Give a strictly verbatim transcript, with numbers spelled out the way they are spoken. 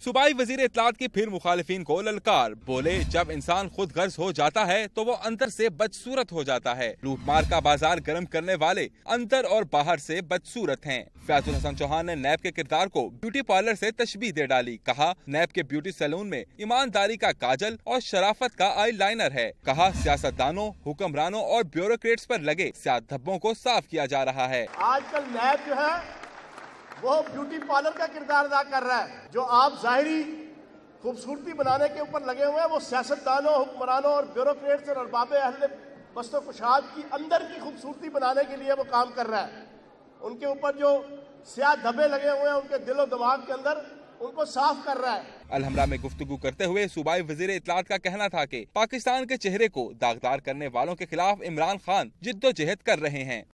सूबाई वजीर इत्तलात की फिर मुखालिफिन को ललकार, बोले जब इंसान खुद गर्ज हो जाता है तो वो अंदर से बदसूरत हो जाता है। लूटमार का बाजार गर्म करने वाले अंदर और बाहर से बदसूरत हैं। फैजुल-हसन चौहान ने नैब के किरदार को ब्यूटी पार्लर से तशबीह दे डाली। कहा नैब के ब्यूटी सैलून में ईमानदारी का काजल और शराफत का आई लाइनर है। कहा सियासतदानों, हुक्मरानों और ब्यूरोक्रेट्स पर लगे सियासत धब्बों को साफ किया जा रहा है। आजकल नैब जो है वो ब्यूटी पार्लर का किरदार अदा कर रहा है। जो आप जाहिरी खूबसूरती बनाने के ऊपर लगे हुए हैं वो सियासतदानों, हुक्मरानों और ब्यूरोक्रेट्स और अरबाबे अहले बस्तो कुशाद की अंदर की खूबसूरती बनाने के लिए वो काम कर रहा है। उनके ऊपर जो स्याह धब्बे लगे हुए हैं उनके दिलो दिमाग के अंदर, उनको साफ कर रहा है। अलहमरा में गुफ्तगू करते हुए सूबाई वजीर इत्तलात का कहना था कि पाकिस्तान के चेहरे को दागदार करने वालों के खिलाफ इमरान खान जिद्दोजहद कर रहे हैं।